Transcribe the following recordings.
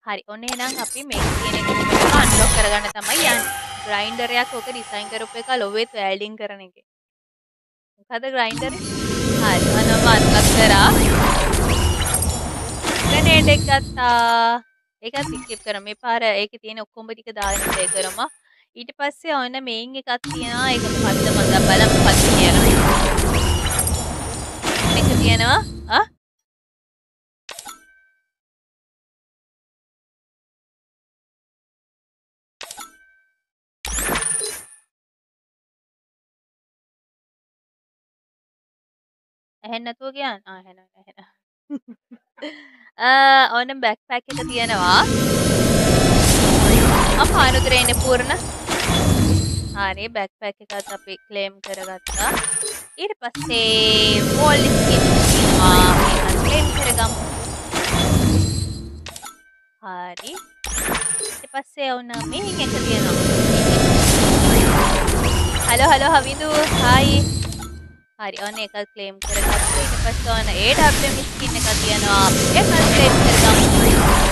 හරි. ඔන්න එහෙනම් අපි මේක තියෙන එක මෙතන අන්ලොක් කරගන්න තමයි යන්නේ. ග්‍රයින්ඩර් එකක් ඕක ඩිසයින් කරපු එක ලොවෙත් වැල්ඩින් කරන එකේ. මොකද ග්‍රයින්ඩරේ? හරි. ඔන්න මම අන්ලොක් කරා. ග්‍රනේඩ් එක ගත්තා. ඒකත් ස්කිප් කරමු. මේ පාර ඒකේ තියෙන ඔක්කොම ටික දාගෙන ප්ලේ කරමු. ඊට පස්සේ ඔන්න මේන් එකක් තියෙනවා. ඒක මොකද්ද මම බලමු මොකද්ද කියලා. මේක තියෙනවා. ඇහෙන්නේ නැතුව කියන්න. ඇහෙනවා. ඕන බැක්පැක් එක තියෙනවා. පානුදුරේ ඉන්නේ පූර්ණ. හරි බැක්පැක් එකත් අපි ක්ලේම් කරගත්තා. ඊට පස්සේ වෝල් ස්කින් තියෙනවා. මේක ක්ලේම් කරගමු. හරි. ඊට පස්සේ ඕන මේන් එක තියෙනවා. හලෝ හවිඳු. හායි. හරි ඔන්න ඒක ක්ලේම් කරගත්තා. ඊට පස්සේ ඔන්න AWM ස්කින් එක තියෙනවා. ඒක ක්ලේම් කරගමු.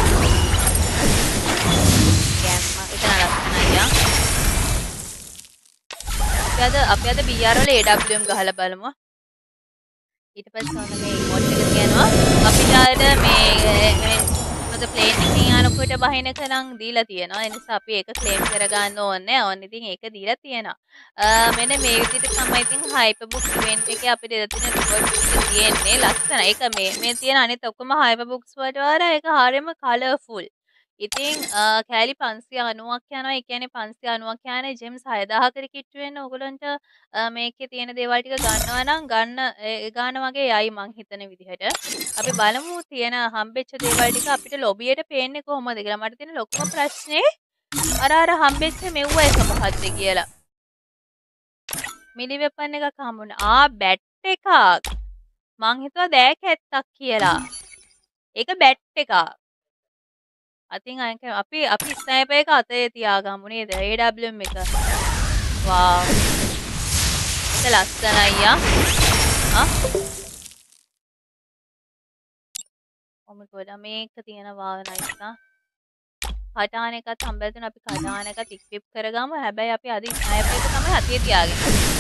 අපි අද BR වල AWM ගහලා බලමු. ඊට පස්සේ ඔන්න මේ ඉමෝට් එක තියෙනවා. අපිට අර මේ මොකද ප්ලේන් එකකින් යනකොට බහින එක නම් දීලා තියෙනවා. ඒ නිසා අපි ඒක ක්ලේම් කරගන්න ඕනේ. ඔන්න ඉතින් ඒක දීලා තියෙනවා. මෙන්න මේ විදිහට තමයි ඉතින් හයිපර්බුක් ඉවෙන්ට් එකේ අපිට දෙන රිවෝඩ්ස් තියෙන්නේ. ලස්සන. ඒක මේ තියෙන අනිත් ඔක්කොම හයිපර්බුක්ස් වලට වඩා ඒක හරියම කලර්ෆුල්. ඉතින් කෑලි 590ක් යනවා. ඒ කියන්නේ 590ක් කියන්නේ ජෙම්ස් 6000කට කිට්ටු වෙන්න ඕගොල්ලන්ට මේකේ තියෙන දේවල් ටික ගන්නවා නම් ගන්න ඒ ගාන වගේ යයි මං හිතන විදිහට. අපි බලමු තියෙන හම්බෙච්ච දේවල් ටික අපිට ලොබියට පේන්නේ කොහොමද කියලා. මට තියෙන ලොකුම ප්‍රශ්නේ අර හම්බෙච්ච මෙව්ව එක මොකද්ද කියලා. මිලි වෙපන් එකක් හම්බුණා. බැට් එකක්. මං හිතුවා දෑ කැත්තක් කියලා. ඒක බැට් එකක්. අතින් අපි ස්නයිපර් එක අතේ තියාගමු නේද? AWM එක. වාව්. ඒක ලස්සනයි අයියා. ඔමගොඩ මේක තියෙනවා නයිස් නා. කටාන එකත් හම්බෙලා තියෙනවා. අපි කටාන එකත් ඉක්විප් කරගමු. හැබැයි අපි අද ස්නයිපර් එක තමයි අතේ තියාගෙන.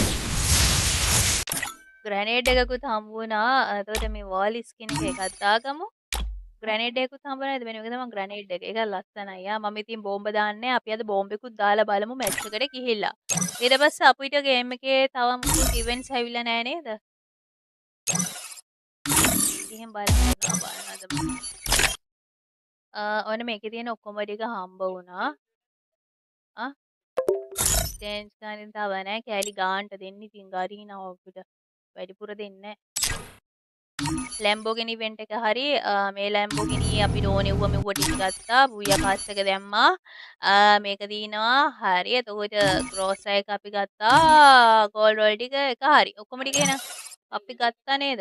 ග්‍රැනේඩ් එකකුත් හම්බ වුණා. එතකොට මේ වෝල් ස්කින් එකත් දාගමු. ග්‍රැනේඩ් එකකුත් හම්බ වුණා. මේක තමයි ග්‍රැනේඩ් එක. ඒක ලස්සනයි. මම ඉතින් බෝම්බ දාන්නේ. අපි අද බෝම්බෙකුත් දාලා බලමු මැච් එකට ගිහිල්ලා. ඊට පස්සේ අපිට ගේම් එකේ තව මුකුත් ඉවෙන්ට්ස් ඇවිල්ලා නැහැ නේද? එහෙම බලන්න. ඔන්න මේකේ තියෙන ඔක්කොම ටික හම්බ වුණා. චේන්ජ් ගන්න තව නැහැ. කෑලි ගාන්ට දෙන්න ඉතින් ගරිනා අපිට වැඩිපුර දෙන්නේ නැහැ. ලැම්බෝගිනි ඉවෙන්ට් එක හරි මේ ලැම්බෝගිනි අපිට ඕනේ වුව මෙව්ව ටික ගත්තා. බුයියා පාස් එක දැම්මා. මේක දිනවා. හරි. එතකොට ක්‍රෝස් එක අපි ගත්තා. ගෝල්ඩ් රෝල් ටික එක හරි. ඔක්කොම ටික එන අපි ගත්තා නේද?